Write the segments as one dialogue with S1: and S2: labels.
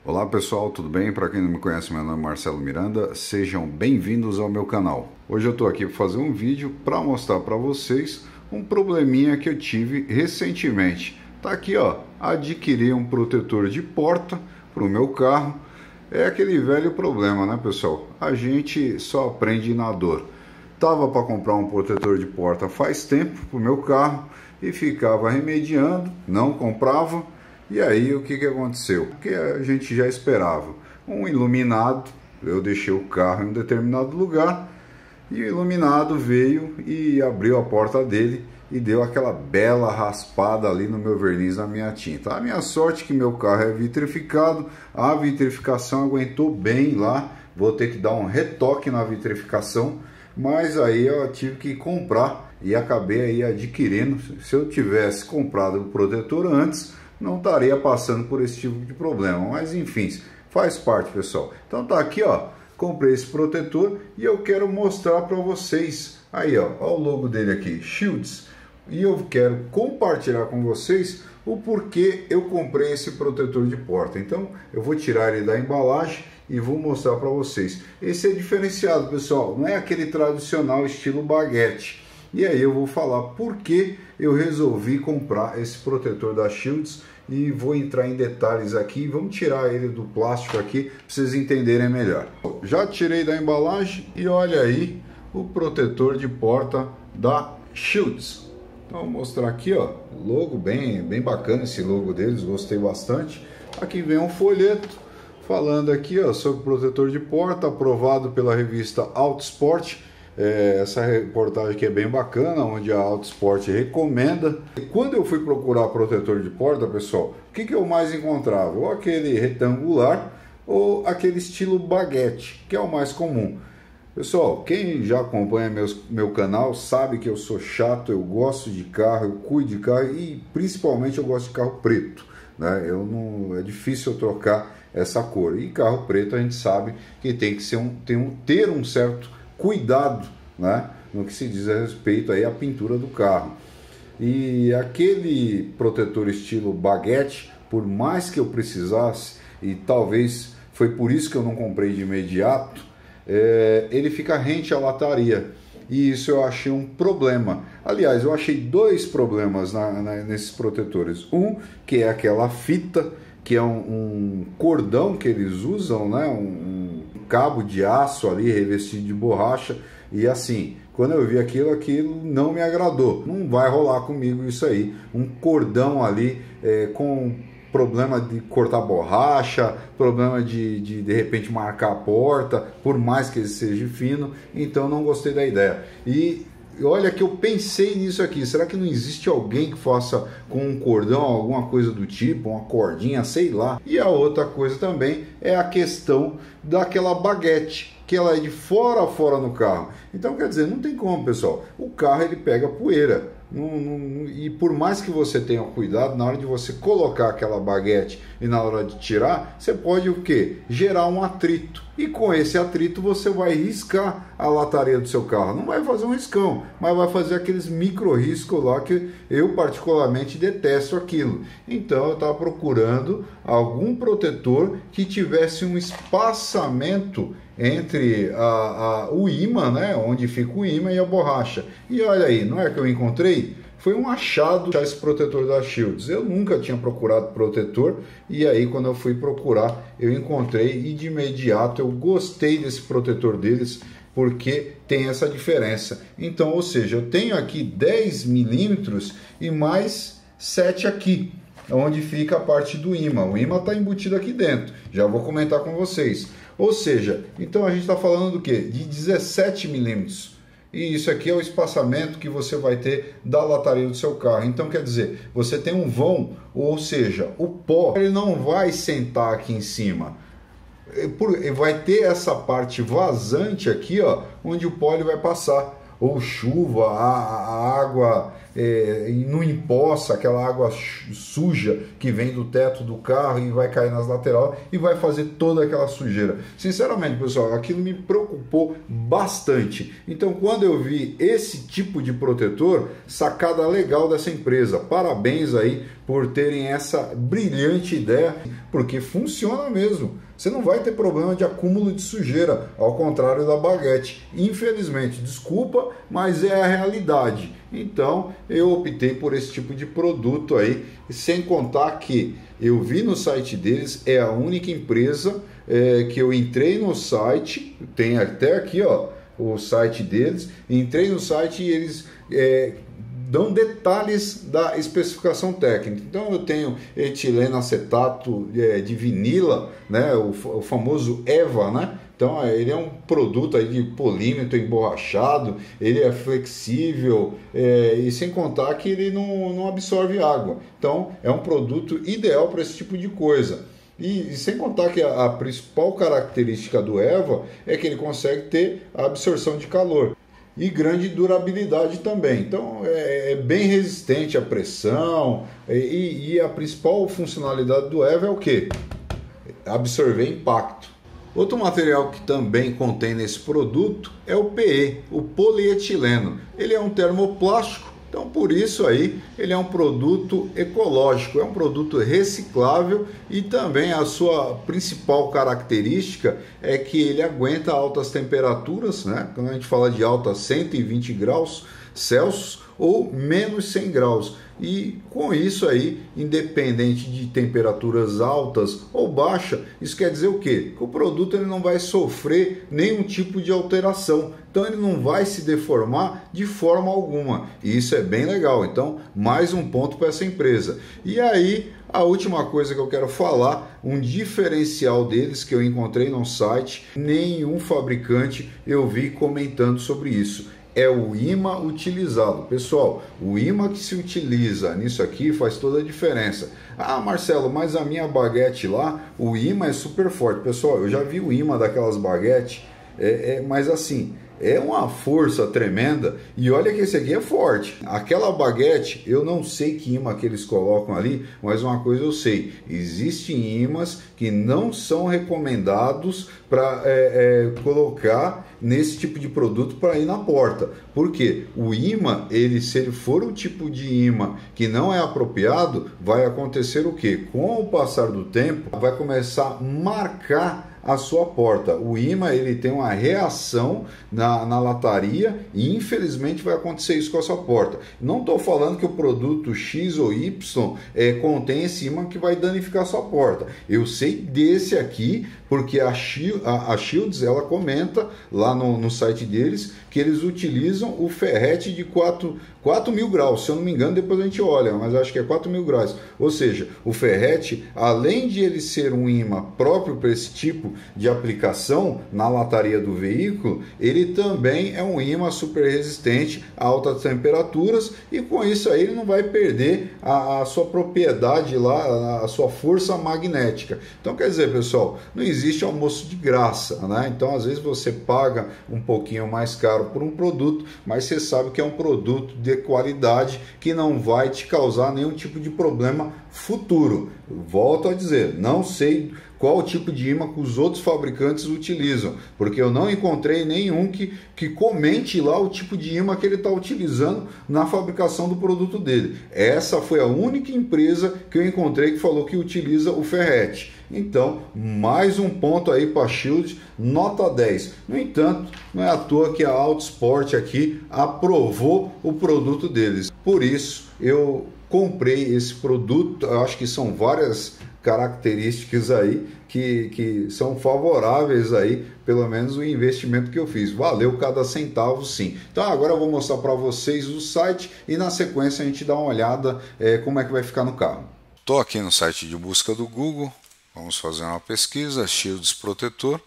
S1: Olá pessoal, tudo bem? Para quem não me conhece, meu nome é Marcelo Miranda, sejam bem-vindos ao meu canal. Hoje eu estou aqui para fazer um vídeo para mostrar para vocês um probleminha que eu tive recentemente. Tá aqui, ó, adquiri um protetor de porta para o meu carro. É aquele velho problema, né pessoal? A gente só aprende na dor. Tava para comprar um protetor de porta faz tempo para o meu carro e ficava remediando, não comprava. E aí o que aconteceu? O que a gente já esperava? Um iluminado, eu deixei o carro em um determinado lugar e o iluminado veio e abriu a porta dele e deu aquela bela raspada ali no meu verniz, na minha tinta. A minha sorte é que meu carro é vitrificado, a vitrificação aguentou bem lá, vou ter que dar um retoque na vitrificação, mas aí eu tive que comprar e acabei aí adquirindo. Se eu tivesse comprado o protetor antes, não estaria passando por esse tipo de problema, mas enfim, faz parte, pessoal. Então tá aqui, ó, comprei esse protetor e eu quero mostrar para vocês. Aí, ó o logo dele aqui, Shields, e eu quero compartilhar com vocês o porquê eu comprei esse protetor de porta. Então eu vou tirar ele da embalagem e vou mostrar para vocês. Esse é diferenciado, pessoal, não é aquele tradicional estilo baguete. E aí eu vou falar por que eu resolvi comprar esse protetor da Shields e vou entrar em detalhes aqui. Vamos tirar ele do plástico aqui para vocês entenderem melhor. Já tirei da embalagem e olha aí o protetor de porta da Shields. Então vou mostrar aqui, ó, logo bem bacana, esse logo deles, gostei bastante. Aqui vem um folheto falando aqui, ó, sobre protetor de porta, aprovado pela revista Autosport. Essa reportagem aqui é bem bacana, onde a Autosport recomenda. Quando eu fui procurar protetor de porta, pessoal, o que eu mais encontrava? Ou aquele retangular ou aquele estilo baguete, que é o mais comum. Pessoal, quem já acompanha meu canal sabe que eu sou chato, eu gosto de carro, eu cuido de carro e principalmente eu gosto de carro preto, né? É difícil eu trocar essa cor. E carro preto a gente sabe que tem que ser ter um certo cuidado, né, no que se diz a respeito aí à pintura do carro. E aquele protetor estilo baguete, por mais que eu precisasse, e talvez foi por isso que eu não comprei de imediato, ele fica rente à lataria, e isso eu achei um problema. Aliás, eu achei dois problemas nesses protetores. Um, que é aquela fita, que é um cordão que eles usam, né, um cabo de aço ali revestido de borracha, e assim, quando eu vi aquilo não me agradou. Não vai rolar comigo isso aí, um cordão ali com problema de cortar borracha, problema de repente marcar a porta, por mais que ele seja fino. Então não gostei da ideia. E olha que eu pensei nisso aqui, será que não existe alguém que faça com um cordão, alguma coisa do tipo, uma cordinha, sei lá. E a outra coisa também é a questão daquela baguete, que ela é de fora a fora no carro. Então quer dizer, não tem como, pessoal, o carro ele pega poeira. E por mais que você tenha cuidado, na hora de você colocar aquela baguete e na hora de tirar, você pode o que? Gerar um atrito. E com esse atrito você vai riscar a lataria do seu carro. Não vai fazer um riscão, mas vai fazer aqueles micro riscos lá que eu particularmente detesto aquilo. Então eu estava procurando algum protetor que tivesse um espaçamento entre o ímã, né, onde fica o ímã, e a borracha. E olha aí, não é que eu encontrei? Foi um achado esse protetor da Shields. Eu nunca tinha procurado protetor, e aí quando eu fui procurar eu encontrei, e de imediato eu gostei desse protetor deles, porque tem essa diferença. Então, ou seja, eu tenho aqui 10 milímetros e mais 7 aqui, onde fica a parte do ímã. O ímã está embutido aqui dentro, já vou comentar com vocês. Ou seja, então a gente está falando do que? De 17 milímetros. E isso aqui é o espaçamento que você vai ter da lataria do seu carro. Então quer dizer, você tem um vão, ou seja, o pó ele não vai sentar aqui em cima. Vai ter essa parte vazante aqui, ó, onde o pó ele vai passar. Ou chuva, a água e não empoça aquela água suja que vem do teto do carro e vai cair nas laterais e vai fazer toda aquela sujeira. Sinceramente, pessoal, aquilo me preocupou bastante. Então, quando eu vi esse tipo de protetor, sacada legal dessa empresa. Parabéns aí por terem essa brilhante ideia, porque funciona mesmo. Você não vai ter problema de acúmulo de sujeira, ao contrário da baguete. Infelizmente, desculpa, mas é a realidade. Então, eu optei por esse tipo de produto aí, sem contar que eu vi no site deles, é a única empresa que eu entrei no site, tem até aqui, ó, o site deles, entrei no site e eles dão detalhes da especificação técnica. Então eu tenho etileno acetato de vinila, né, o famoso EVA, né? Então ele é um produto aí de polímetro emborrachado, ele é flexível e sem contar que ele não absorve água. Então é um produto ideal para esse tipo de coisa. E sem contar que a principal característica do EVA é que ele consegue ter a absorção de calor e grande durabilidade também. Então é bem resistente à pressão e a principal funcionalidade do EVA é o quê? Absorver impacto. Outro material que também contém nesse produto é o PE, o polietileno. Ele é um termoplástico, então por isso aí ele é um produto ecológico, é um produto reciclável e também a sua principal característica é que ele aguenta altas temperaturas, né? Quando a gente fala de alta 120 graus Celsius ou menos 100 graus. E com isso aí, independente de temperaturas altas ou baixas, isso quer dizer o quê? Que o produto ele não vai sofrer nenhum tipo de alteração. Então ele não vai se deformar de forma alguma. E isso é bem legal. Então, mais um ponto para essa empresa. E aí, a última coisa que eu quero falar, um diferencial deles que eu encontrei no site, nenhum fabricante eu vi comentando sobre isso. É o imã utilizado. Pessoal, o imã que se utiliza nisso aqui faz toda a diferença. Ah, Marcelo, mas a minha baguete lá, o imã é super forte. Pessoal, eu já vi o imã daquelas baguetes, mas assim, é uma força tremenda e olha que esse aqui é forte. Aquela baguete, eu não sei que imã que eles colocam ali, mas uma coisa eu sei, existem imãs que não são recomendados para colocar nesse tipo de produto para ir na porta. Por quê? O imã, se ele for um tipo de imã que não é apropriado, vai acontecer o quê? Com o passar do tempo, vai começar a marcar a sua porta. O imã ele tem uma reação na lataria e infelizmente vai acontecer isso com a sua porta. Não estou falando que o produto X ou Y contém esse imã que vai danificar a sua porta. Eu sei desse aqui porque a Shields ela comenta lá no site deles que eles utilizam o ferrete de 4.000 graus, se eu não me engano, depois a gente olha, mas acho que é 4.000 graus. Ou seja, o ferrete, além de ele ser um imã próprio para esse tipo de aplicação na lataria do veículo, ele também é um imã super resistente a altas temperaturas e com isso aí ele não vai perder a sua propriedade lá, a sua força magnética. Então quer dizer, pessoal, não existe almoço de graça, né? Então às vezes você paga um pouquinho mais caro por um produto, mas você sabe que é um produto de qualidade que não vai te causar nenhum tipo de problema futuro. Volto a dizer, não sei qual tipo de imã que os outros fabricantes utilizam, porque eu não encontrei nenhum que comente lá o tipo de imã que ele está utilizando na fabricação do produto dele. Essa foi a única empresa que eu encontrei que falou que utiliza o ferrete. Então, mais um ponto aí para a Shield, nota 10. No entanto, não é à toa que a Autosport aqui aprovou o produto deles. Por isso, eu comprei esse produto. Eu acho que são várias características aí que são favoráveis aí, pelo menos o investimento que eu fiz. Valeu cada centavo, sim. Então agora eu vou mostrar para vocês o site e na sequência a gente dá uma olhada como é que vai ficar no carro. Estou aqui no site de busca do Google. Vamos fazer uma pesquisa, Shields Protetor.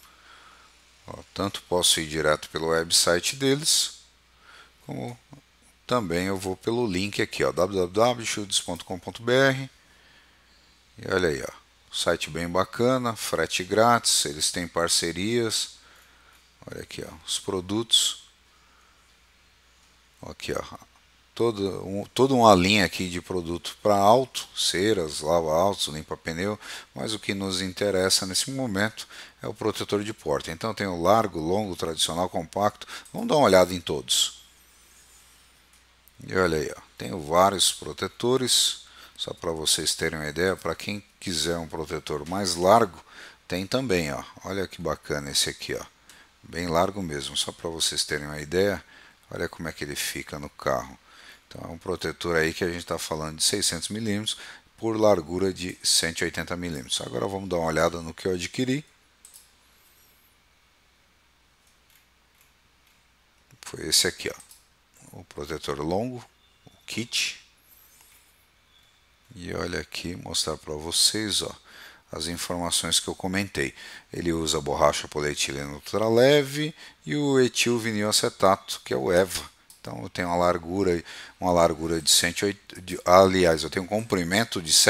S1: Tanto posso ir direto pelo website deles, como também eu vou pelo link aqui, www.shields.com.br. E olha aí, site bem bacana, frete grátis, eles têm parcerias. Olha aqui, os produtos. Aqui, toda uma linha aqui de produto para auto, ceras, lava-autos, limpa-pneu, mas o que nos interessa nesse momento é o protetor de porta. Então tem o largo, longo, tradicional, compacto. Vamos dar uma olhada em todos. E olha aí, ó, tenho vários protetores, só para vocês terem uma ideia. Para quem quiser um protetor mais largo, tem também, ó. Olha que bacana esse aqui, ó, bem largo mesmo, só para vocês terem uma ideia. Olha como é que ele fica no carro. Então é um protetor aí que a gente está falando de 600 mm por largura de 180 mm. Agora vamos dar uma olhada no que eu adquiri. Foi esse aqui, ó, o protetor longo, o kit. E olha aqui, mostrar para vocês, ó, as informações que eu comentei. Ele usa borracha polietileno ultraleve e o etil vinil acetato, que é o EVA. Então eu tenho uma largura de 180, aliás, eu tenho um comprimento de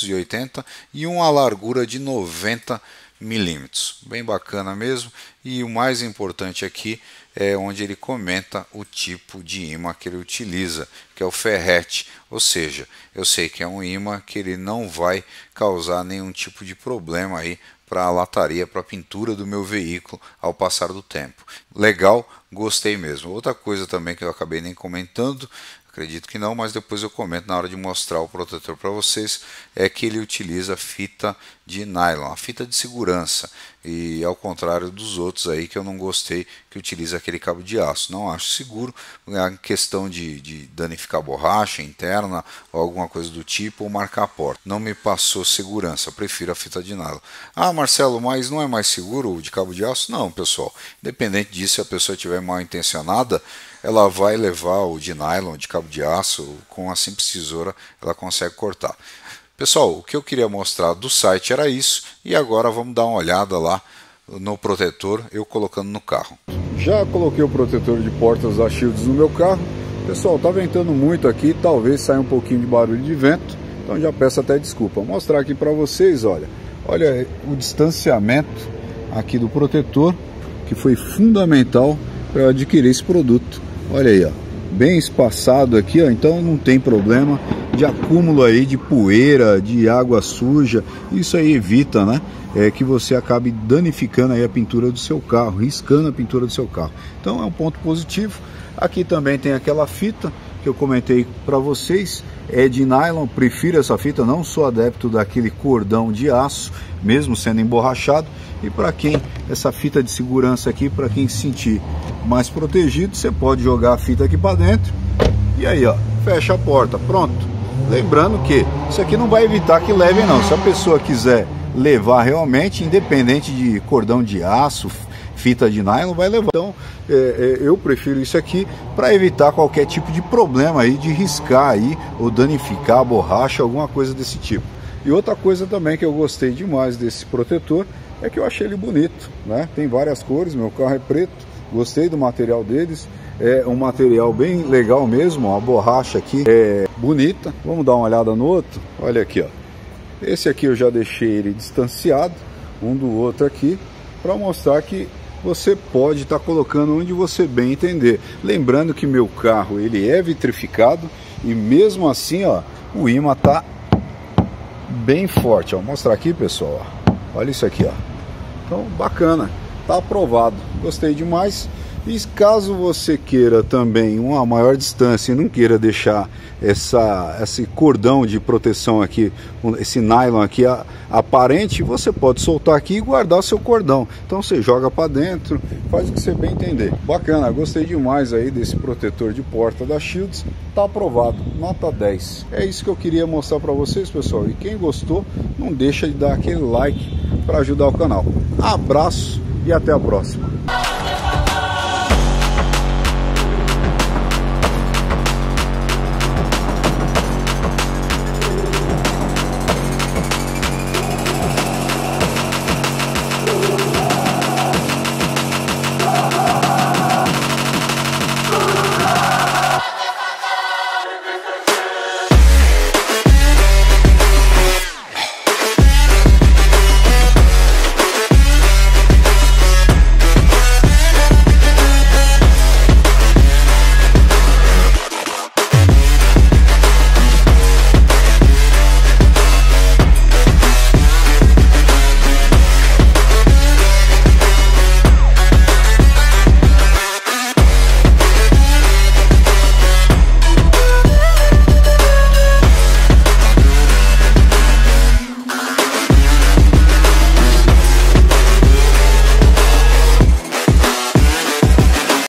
S1: 780 e uma largura de 90 milímetros. Bem bacana mesmo. E o mais importante aqui é onde ele comenta o tipo de imã que ele utiliza, que é o ferrete. Ou seja, eu sei que é um imã que ele não vai causar nenhum tipo de problema aí para a lataria, para a pintura do meu veículo ao passar do tempo. Legal, gostei mesmo. Outra coisa também que eu acabei nem comentando, acredito que não, mas depois eu comento na hora de mostrar o protetor para vocês, é que ele utiliza fita de nylon, a fita de segurança, e ao contrário dos outros aí que eu não gostei, que utiliza aquele cabo de aço. Não acho seguro, é questão de danificar a borracha interna ou alguma coisa do tipo, ou marcar a porta. Não me passou segurança, prefiro a fita de nylon. Ah, Marcelo, mas não é mais seguro o de cabo de aço? Não, pessoal, independente disso, se a pessoa estiver mal intencionada, ela vai levar o de nylon, de cabo de aço, com a simples tesoura ela consegue cortar. Pessoal, o que eu queria mostrar do site era isso, e agora vamos dar uma olhada lá no protetor, eu colocando no carro. Já coloquei o protetor de portas da Shields no meu carro. Pessoal, tá ventando muito aqui, talvez saia um pouquinho de barulho de vento, então já peço até desculpa. Vou mostrar aqui para vocês, olha o distanciamento aqui do protetor, que foi fundamental para eu adquirir esse produto. Olha aí, ó, bem espaçado aqui, ó, então não tem problema de acúmulo aí de poeira, de água suja. Isso aí evita, né, que você acabe danificando aí a pintura do seu carro, riscando a pintura do seu carro. Então é um ponto positivo. Aqui também tem aquela fita que eu comentei para vocês, é de nylon, prefiro essa fita, não sou adepto daquele cordão de aço, mesmo sendo emborrachado. E para quem, essa fita de segurança aqui, para quem se sentir mais protegido, você pode jogar a fita aqui para dentro e aí, ó, fecha a porta, pronto. Lembrando que isso aqui não vai evitar que levem não, se a pessoa quiser levar realmente, independente de cordão de aço, fita de nylon, vai levar. Então eu prefiro isso aqui para evitar qualquer tipo de problema aí de riscar aí ou danificar a borracha, alguma coisa desse tipo. E outra coisa também que eu gostei demais desse protetor é que eu achei ele bonito, né? Tem várias cores, meu carro é preto, gostei do material deles, é um material bem legal mesmo, a borracha aqui é bonita. Vamos dar uma olhada no outro, olha aqui, ó. Esse aqui eu já deixei ele distanciado um do outro aqui, para mostrar que você pode estar colocando onde você bem entender. Lembrando que meu carro ele é vitrificado e mesmo assim, ó, o imã tá bem forte, ó. Vou mostrar aqui, pessoal, ó. Olha isso aqui, ó. Então, bacana, tá aprovado, gostei demais. E caso você queira também uma maior distância e não queira deixar esse cordão de proteção aqui, esse nylon aqui aparente, você pode soltar aqui e guardar seu cordão. Então você joga para dentro, faz o que você bem entender. Bacana, gostei demais aí desse protetor de porta da Shields, tá aprovado, nota 10. É isso que eu queria mostrar para vocês, pessoal. E quem gostou, não deixa de dar aquele like para ajudar o canal. Abraço e até a próxima.